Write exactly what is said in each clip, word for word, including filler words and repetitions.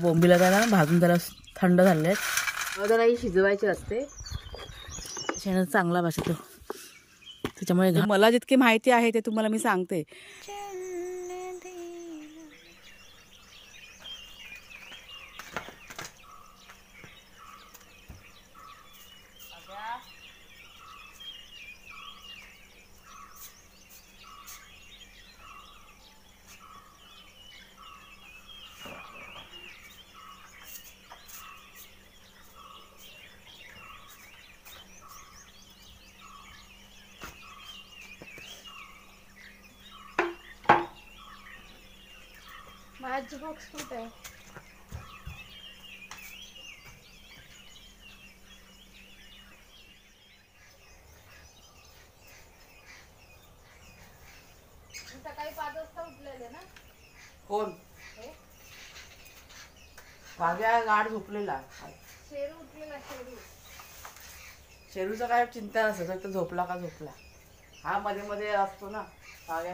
बोंबीला त्याला भाजून त्याला थंड झाले आहेत, जरा ही शिजवायची असते शेण चांगला भाजतो. त्याच्यामुळे मला जितकी माहिती आहे ते तुम्हाला मी सांगते. माझी बॉक्स कुठे आहे? सकाळी पाच वाजता उठलेले ना? कोण? भाग्या गाड झोपलेला. शेरू उठलेला. शेरू शेरूचा काय चिंता नसते, तर झोपला का झोपला. हा मध्ये मध्ये असतो ना भाग्या.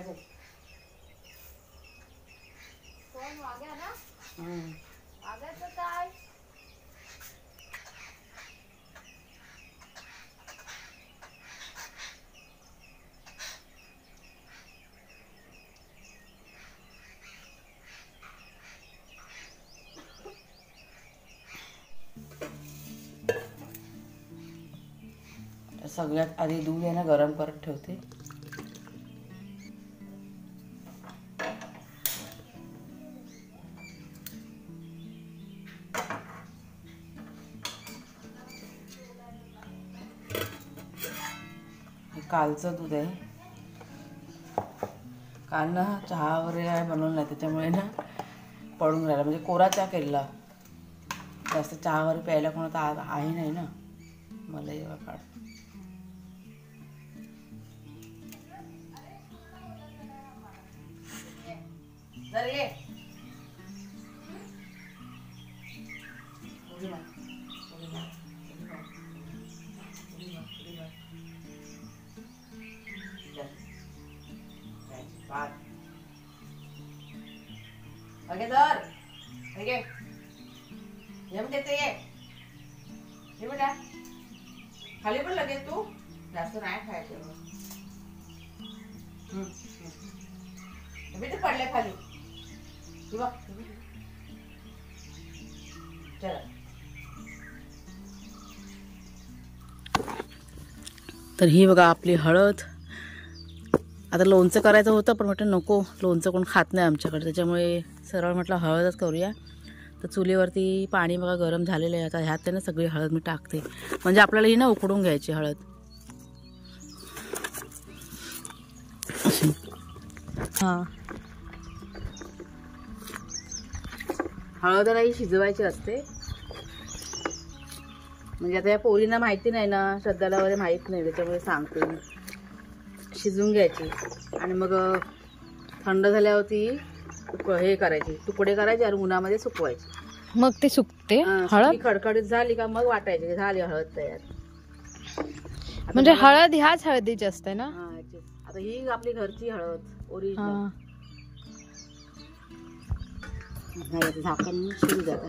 कोण? वाग्या ना? हम्म. वाग्याचं काय? सगळ्यात आधी दूध आहे ना गरम करत ठेवते. कालचं दूध आहे. काल ना चहा वगैरे काय बनवलं नाही, त्याच्यामुळे ना पडून राहिला. म्हणजे कोरा चहा केला. जास्त चहा वगैरे प्यायला कोणाचा आहे नाही ना मला एवढा काढ. ओके सर, ठीक आहे. ये म्हणते ये ये बेटा, खाली पण लगेच तू जास्त नाही खायचं. ते पडले खाली. बघ चला. तर ही बघा आपली हळद. आता लोणचं करायचं होतं पण म्हटलं नको, लोणचं कोण खात नाही आमच्याकडे, त्याच्यामुळे सरळ म्हटलं हळदच करूया. तर चुलीवरती पाणी बघा गरम झालेलं आहे. आता ह्यात ना सगळी हळद मी टाकते, म्हणजे आपल्याला ही ना उकडून घ्यायची हळद. हां, हळदला ही शिजवायची असते. म्हणजे आता या पोरींना माहिती नाही ना, श्रद्धाला वगैरे माहीत नाही, त्याच्यामुळे सांगते मी. शिजवून घ्यायची आणि मग थंड झाल्यावरती हे करायचे, तुकडे करायचे आणि उन्हामध्ये सुकवायचे. मग ते सुकते हळद. खडखडीत झाली का मग वाटायची, झाली हळद तयार. म्हणजे हळद ह्याच हळदीची असते ना? हा, आता ही आपली घरची हळद ओरिजिनल. झाकण शिजू द्या.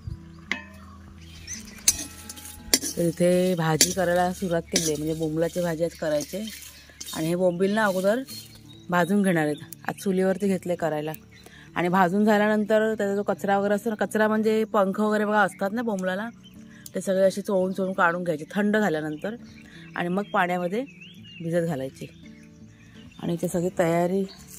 तर इथे भाजी करायला सुरुवात केली आहे, म्हणजे बोंबलाची भाजी आज करायचे. आणि हे बोंबील ना अगोदर भाजून घेणार आहेत. आज चुलीवरती घेतले करायला. आणि भाजून झाल्यानंतर त्याचा जो कचरा वगैरे असतो ना, कचरा म्हणजे पंख वगैरे बघा असतात ना बोंबलाला, ते सगळे असे चोळून चोळून काढून घ्यायचे थंड झाल्यानंतर. आणि मग पाण्यामध्ये भिजत घालायची. आणि ते सगळी तयारी,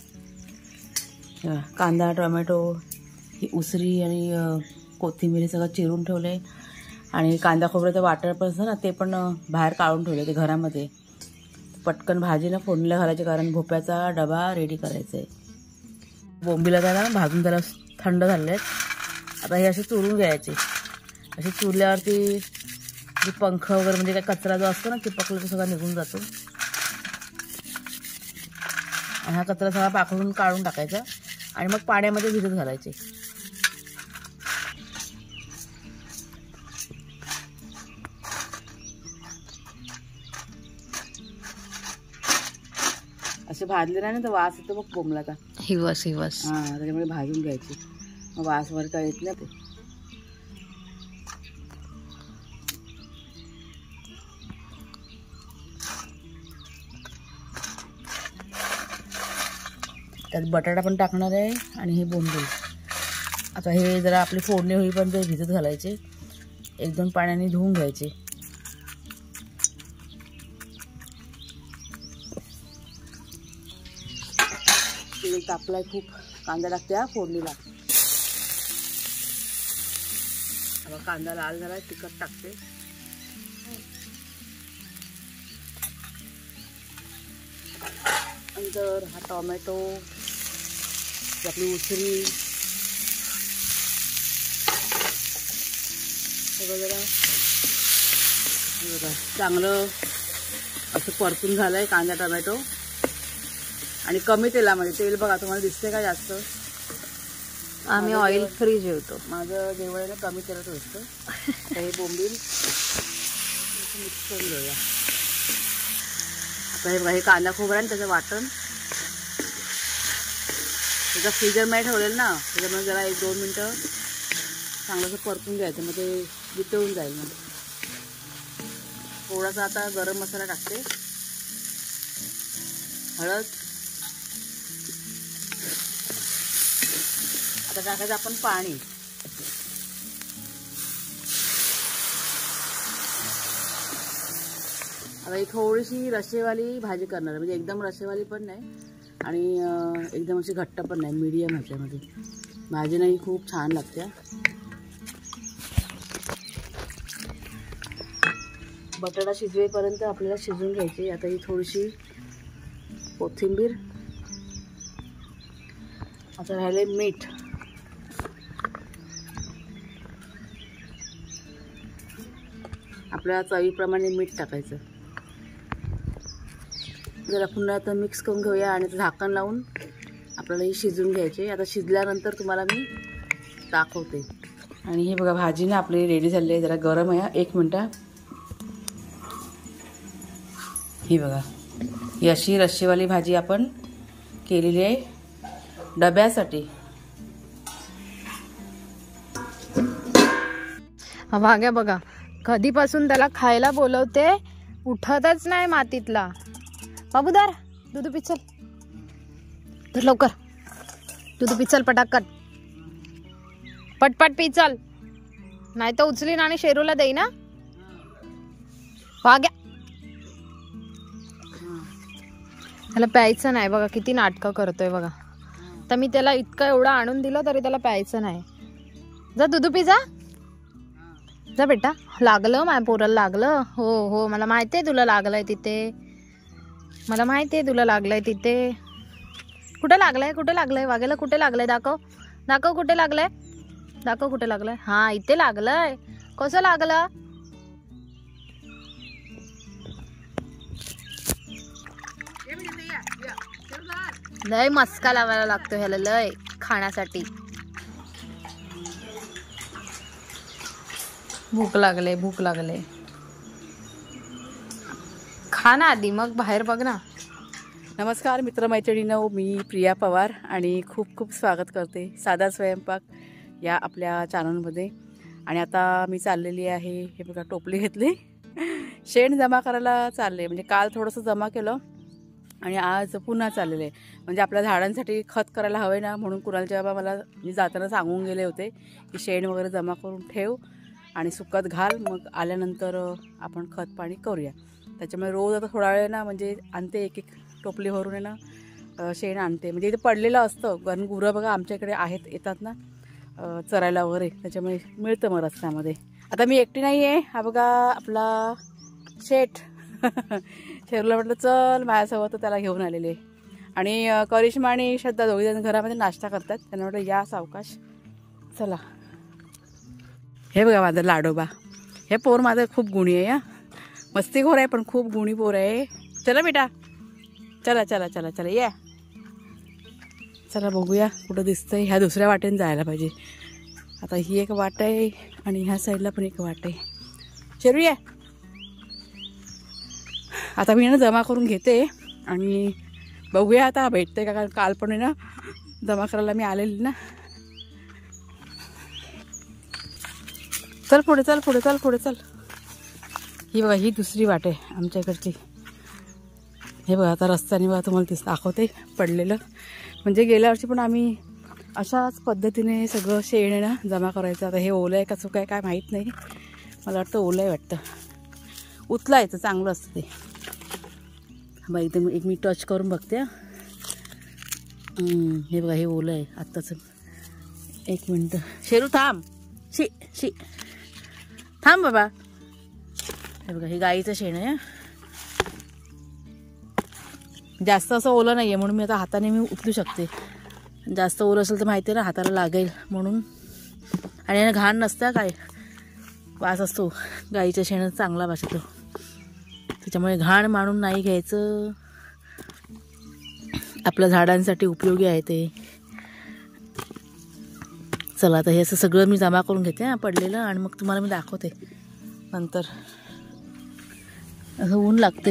कांदा टोमॅटो ही उसरी आणि कोथिंबीर सगळं चिरून ठेवले. आणि कांदा खोबऱ्याचं वाटण पण असतं ना, ते पण बाहेर काढून ठेवले ते घरामध्ये. पटकन भाजीला फोडणीला घालायचे, कारण भोप्याचा डबा रेडी करायचा आहे. बोंबीला त्याला भाजून त्याला थंड झाले आहेत. आता हे असे चुरून घ्यायचे. असे चुरल्यावरती जे पंख वगैरे म्हणजे काय कचरा जो असतो ना चिपकला तो सगळा निघून जातो. आणि हा कचरा सगळा पाकडून काढून टाकायचा आणि मग पाण्यामध्ये भिजत घालायचे. असे भाजले नाही ना तर वास येतो बघ बोंबलाचा. हिवस हिवस. हां, त्याच्यामुळे भाजून घ्यायची, मग वास वर काय येत नाही ते. त्यात बटाटा पण टाकणार आहे आणि हे बोंबील. आता हे जरा आपली फोडणी होईपर्यंत भिजत घालायचे, एक दोन पाण्याने धुवून घ्यायचे. तेल तापलाय खूप, कांदा टाकते हा फोडणीला. आता कांदा लाल झाला, तिखट टाकते. नंतर हा टोमॅटो, आपली उसरी जरा बघा चांगलं असं परतून झालंय कांदा टोमॅटो. आणि कमी तेलामध्ये, तेल बघा तुम्हाला दिसते का जास्त? आम्ही ऑइल फ्री जेवतो. माझं जेवण आहे ना कमी तेलात असतं. तर हे बोंबील मिक्स करून घेऊया. आता हे बघा हे कांदा खोबरा आणि त्याचं वाटण त्याचा फ्रीजरमध्ये ठेवलेलं ना, त्याच्यामुळे जरा एक दोन मिनटं चांगलं असं परतून घ्यायचं, मग ते वितळून जाईल. मग थोडासा आता गरम मसाला टाकते, हळद. आता टाकायचं आपण पाणी. आता ही थोडीशी रस्सेवाली भाजी करणार आहे, म्हणजे एकदम रस्सेवाली पण नाही आणि एकदम अशी घट्ट पण नाही, मीडियम ह्याच्यामध्ये भाजी नाही, खूप छान लागते. बटाटा शिजवेपर्यंत आपल्याला शिजवून घ्यायची. आता ही थोडीशी कोथिंबीर. आता राहिले मीठ. आपल्या चवीप्रमाणे मीठ टाकायचं. जरा पुन्हा आता मिक्स करून घेऊया आणि झाकण लावून आपल्याला ही शिजवून घ्यायची. आता शिजल्यानंतर तुम्हाला मी दाखवते. आणि हे बघा भाजी ना आपली रेडी झाली आहे, जरा गरम आहे. एक मिनटं. ही बघा ही अशी रस्सीवाली भाजी आपण केलेली आहे डब्यासाठी. वाघ्या बघा कधीपासून त्याला खायला बोलवते, उठतच नाही मातीतला. बाबूदार दूध पिचल, तर लवकर दूध पिचल पटाकट, पटपट पिचल, नाही तर उचलीन आणि शेरूला देई ना. वाघ्या त्याला प्यायचं नाही बघा, किती नाटकं करतोय बघा. तर मी त्याला इतकं एवढं आणून दिलं तरी त्याला प्यायचं नाही. जा दूध पी, जा जा बेटा. लागलं माय पोराला लागलं. हो हो मला माहिती आहे तुला लागलंय तिथे, मला माहिती आहे तुला लागलंय तिथे. कुठे लागलंय, कुठे लागलंय वाघेला, कुठे लागलंय? दाखव दाखव कुठे लागलंय, दाखव कुठे लागलंय. हा इथे लागलंय. कसं लागलं? लय मस्का लावायला लागतो ह्याला, लय खाण्यासाठी. भूक लागले, भूक लागले. खा ना आधी, मग बाहेर बघ ना. नमस्कार मित्रमैत्रिणींनो, मी प्रिया पवार आणि खूप खूप स्वागत करते साधा स्वयंपाक या आपल्या चॅनलमध्ये. आणि आता मी चाललेली आहे, हे बघा टोपली घेतली, शेण जमा करायला चालले. म्हणजे काल थोडंसं जमा केलं आणि आज पुन्हा चाललेलं आहे. म्हणजे आपल्या झाडांसाठी खत करायला हवे ना, म्हणून कुणालच्या बाबा मला मी जाताना सांगून गेले होते की शेण वगैरे जमा करून ठेव आणि सुकत घाल, मग आल्यानंतर आपण खत पाणी करूया. त्याच्यामुळे रोज आता थोडा वेळ ना म्हणजे आणते, एक एक टोपली भरून आहे ना शेण आणते. म्हणजे इथे पडलेलं असतं, कारण गुरं बघा आमच्या इकडे आहेत, येतात ना चरायला वगैरे, त्याच्यामुळे मिळतं मग रस्त्यामध्ये. आता मी एकटी नाही आहे, हा बघा आपला शेठ शेरूला म्हटलं चल माझ्यासोबत, तर त्याला घेऊन आलेले. आणि करिश्मा आणि श्रद्धा दोघीजण घरामध्ये नाश्ता करतात, त्यांना म्हटलं या सावकाश चला. हे बघा माझं लाडोबा, हे पोर माझं खूप गुणी आहे, या मस्तीखोर आहे पण खूप गुणी पोर आहे. चला बेटा, चला चला चला चला या. चला बघूया कुठं दिसतंय. ह्या दुसऱ्या वाटेने जायला पाहिजे. आता ही एक वाट आहे आणि ह्या साईडला पण एक वाट आहे. शेरू या. आता मी ना जमा करून घेते आणि बघूया आता भेटते का, कारण काल पण आहे ना जमा करायला मी आलेली ना. चल पुढे, चल पुढे, चल पुढे चल. ही बघा ही दुसरी वाट आहे आमच्या इकडची. हे बघा आता रस्त्याने बघा तुम्हाला दिस दाखवते पडलेलं. म्हणजे गेल्या वर्षी पण आम्ही अशाच पद्धतीने सगळं शेण आहे ना जमा करायचं. आता हे ओलं आहे का चुका आहे काय माहीत नाही, मला वाटतं ओलं आहे वाटतं. उचलायचं चांगलं असतं ते. बघा इथे एक मी टच करून बघते. हे बघा हे ओलं आहे आत्ताच. एक मिनटं शेरू थांब, शी शी थांब बाबा. हे बघा हे गाईचं शेण आहे. जास्त असं ओलं नाही आहे म्हणून मी आता हाताने मी उचलू शकते. जास्त ओलं असेल तर माहिती आहे ना हाताला लागेल म्हणून. आणि यानं घाण नसतं काय, वास असतो गाईच्या शेणात चांगला वास येतो. त्याच्यामुळे घाण मानून नाही घ्यायचं. आपल्या झाडांसाठी उपयोगी आहे ते. चला आता हे असं सगळं मी जमा करून घेते पडलेलं आणि मग तुम्हाला मी दाखवते नंतर. असं ऊन लागते.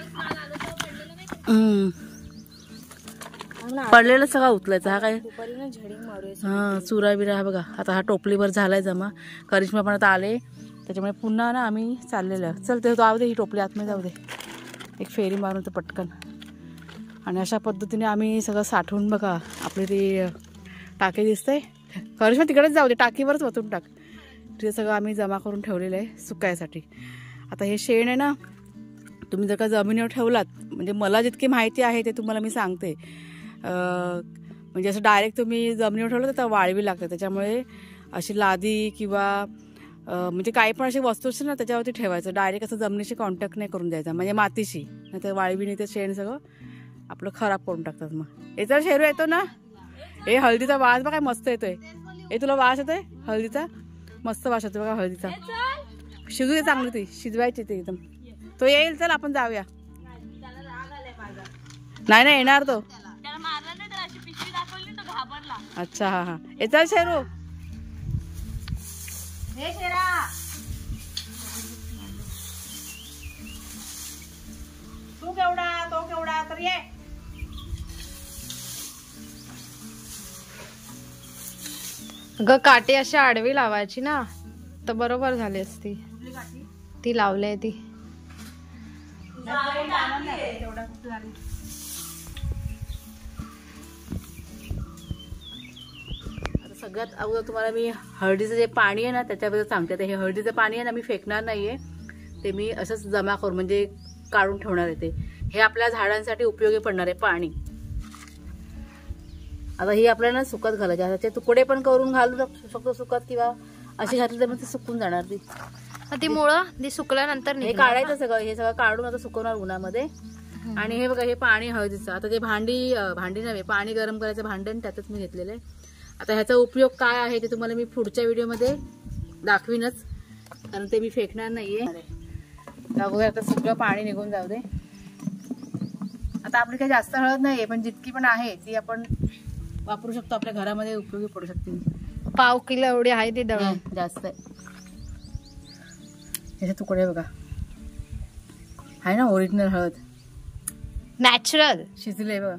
पडलेलं सगळं उचलायचं. हा काय हां चुरा बिरा हा बघा. आता हा टोपलीभर झालाय जमा. करिश्मा पण आता आले त्याच्यामुळे पुन्हा ना आम्ही चाललेलं. चल ते जाऊ दे ही टोपली आतमध्ये जाऊ दे. एक फेरी मारून तर पटकन. आणि अशा पद्धतीने आम्ही सगळं साठवून बघा आपले ते टाके दिसतंय. करिश्मा तिकडेच जाऊ दे, टाकीवरच वतून टाक. ते सगळं आम्ही जमा करून ठेवलेलं आहे सुकायसाठी. आता हे शेण आहे ना तुम्ही जर का जमिनीवर ठेवलात, म्हणजे मला जितकी माहिती आहे ते तुम्हाला मी सांगते. म्हणजे असं डायरेक्ट तुम्ही जमिनीवर ठेवलं तर वाळवी लागते. त्याच्यामुळे अशी लादी किंवा म्हणजे काही पण अशी वस्तू असते ना त्याच्यावरती ठेवायचं. डायरेक्ट असं जमिनीशी कॉन्टॅक्ट नाही करून द्यायचा, म्हणजे मातीशी. नाही तर वाळवी नाही तर शेण सगळं आपलं खराब करून टाकतात. मग याचा शेरू येतो ना, हे हळदीचा वास बघा मस्त येतोय. हे तुला वास येतोय हळदीचा, मस्त वास येतो बघा हळदीचा. शिजू दे चांगली ती, शिजवायची ते एकदम. तो येईल, चल आपण जाऊया. नाही नाही येणार तो. अच्छा हा हा हे चल शेरू. तू केवढा तो केवढा तर ये. ग काठी अशी आडवी लावायची ना तर बरोबर झाली असती. ती लावली आहे ती. सगळ्यात अगोदर तुम्हाला मी हळदीचं जे पाणी आहे ना त्याच्याबद्दल सांगते. तर हे हळदीचं पाणी आहे ना मी फेकणार नाहीये, ते मी असंच जमा करून म्हणजे काढून ठेवणार आहे. ते हे आपल्या झाडांसाठी उपयोगी पडणार आहे पाणी. आता ही आपल्याला सुकत घालायची. त्याचे तुकडे पण करून घालू शकतो सुकत, किंवा अशी घातली तर मग ती सुकून जाणार. ती ती मुळं ती सुकल्यानंतर हे काढायचं सगळं. हे सगळं काढून आता सुकवणार उन्हामध्ये. आणि हे बघा हे पाणी हळदीचं. आता ते भांडी भांडी नव्हे पाणी गरम करायचं भांडण त्यातच मी घेतलेलं आहे. आता ह्याचा उपयोग काय आहे ते तुम्हाला मी पुढच्या व्हिडिओमध्ये दाखवीनच, कारण ते मी फेकणार नाहीये. अगोदर आता सगळं पाणी निघून जाऊ दे. आता आपली काही जास्त हळद नाहीये, पण जितकी पण आहे ती आपण वापरू शकतो, आपल्या घरामध्ये उपयोगी पडू शकते. पाव किलो एवढी आहे ती दळण, जास्त आहे. ह्याचे तुकडे बघा आहे ना ओरिजिनल हळद, नॅचरल शिजले बघा.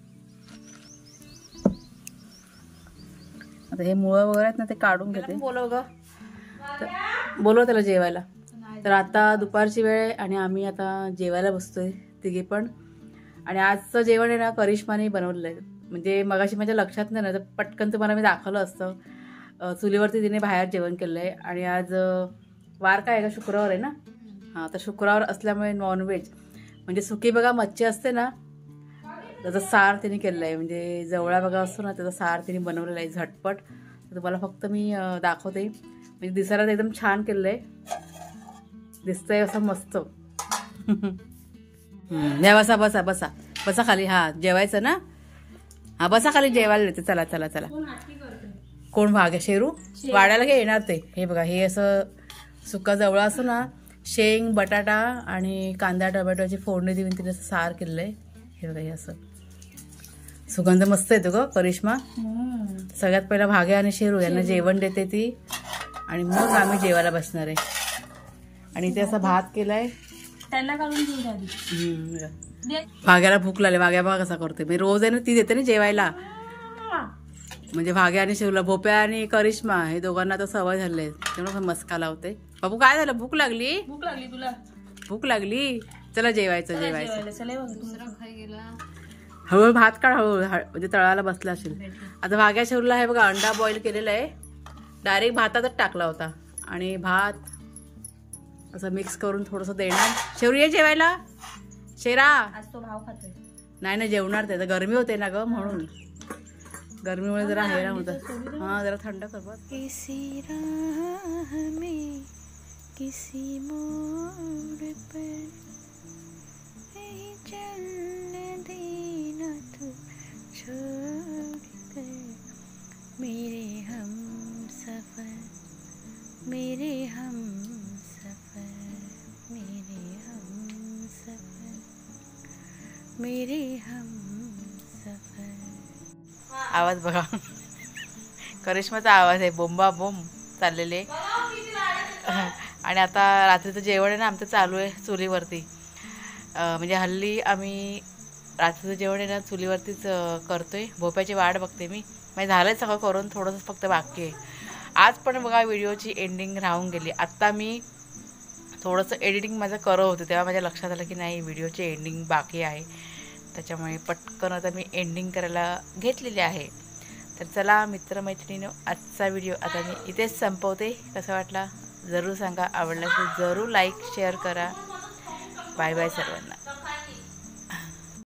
आता हे मुळं वगैरे आहेत ना ते काढून घेते. बोलव ग, बोलव त्याला जेवायला. तर आता दुपारची वेळ आहे आणि आम्ही आता जेवायला बसतोय तिघे पण. आणि आजचं जेवण आहे ना करिश्माने बनवलेलं आहे. म्हणजे मगाशी माझ्या लक्षात नाही ना, तर पटकन तुम्हाला मी दाखवलं असतं. चुलीवरती तिने बाहेर जेवण केलं आहे. आणि आज वार काय आहे का, शुक्रवार आहे ना. हां, तर शुक्रवार असल्यामुळे नॉनव्हेज म्हणजे सुकी बघा मच्छी असते ना त्याचं सार तिने केलेलं आहे. म्हणजे जवळा बघा असतो ना त्याचा सार तिने बनवलेला आहे झटपट. तर तुम्हाला फक्त मी दाखवते. म्हणजे दिसायला एकदम छान केलेलं आहे, दिसतंय असं मस्त. या बसा बसा बसा बसा खाली. हा जेवायचं ना, हा बसा खाली जेवायला देते. चला चला चला. कोण भाग आहे शेरू वाड्याला घे येणार ते. हे बघा हे असं सुका जवळा असतो ना, शेंग बटाटा आणि कांदा टोमॅटोची फोडणी देऊन तिने असं सार केलेलं आहे. हे बघा हे असं सुगंध मस्त येतो ग करिश्मा. सगळ्यात पहिला भाग्या आणि शेरू यांना जेवण देते ती आणि मग आम्ही जेवायला बसणार आहे. आणि इथे असा भात केलाय त्यांना काढून घेऊ. भाग्याला भूक लागली. भाग्या बघा कसा करते. मी रोज आहे ना ती देते ना जेवायला. म्हणजे भाग्या आणि शेरूला, भोप्या आणि करिश्मा हे दोघांना तर सवय झाली आहे, त्यामुळे मस्का लावते. बाबू काय झालं, भूक लागली? भूक लागली तुला? भूक लागली चला जेवायचं जेवायचं दुसरा खाई गेला. हळूहळू भात काढ, हळूहळू म्हणजे तळाला बसला असेल. आता भाग्या शेरूला आहे बघा, अंडा बॉईल केलेला आहे, डायरेक्ट भातातच टाकला होता आणि भात असं मिक्स करून थोडंसं देणार. शेरू ये जेवायला. शेरा आज तो भाव खातोय. नाही ना जेवणार, ते गरमी होते ना ग, म्हणून गरमीमुळे जरा हैराण होतं. हा जरा थंड कर बघ. किसी राह में किसी मोड़ पर नहीं चलने देना तू छोड़ कर मेरे हम सफर मेरे हम सफर मेरे हम सफर मेरे हम सफर. आवाज बघा, करिश्माचा आवाज आहे, बोंबा बोंब चाललेले. आणि आता रात्रीचं जेवण आहे ना आमचं चालू आहे चुलीवरती. म्हणजे हल्ली आम्ही रात्रीचं जेवण आहे ना चुलीवरतीच करतोय. भोप्याची वाट बघते मी, म्हणजे झालंय सगळं करून, थोडंसं फक्त बाकी आहे. आज पण बघा व्हिडिओची एंडिंग राहून गेली. आत्ता मी थोडंसं एडिटिंग माझं करत होते तेव्हा माझ्या लक्षात आलं की नाही व्हिडिओची एंडिंग बाकी आहे, त्याच्यामुळे पटकन आता मी एंडिंग करायला घेतलेली आहे. तर चला मित्रमैत्रिणींनो, आजचा व्हिडिओ आता मी इथेच संपवते. कसा वाटला जरूर सांगा, आवडला तर जरूर लाईक शेअर करा. बाय बाय सर्वांना.